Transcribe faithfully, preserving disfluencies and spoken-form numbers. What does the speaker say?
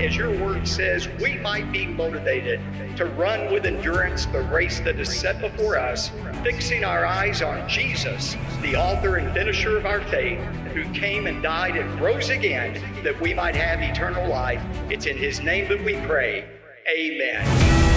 as your word says, we might be motivated to run with endurance the race that is set before us, fixing our eyes on Jesus, the author and finisher of our faith, who came and died and rose again that we might have eternal life. It's in his name that we pray. Amen.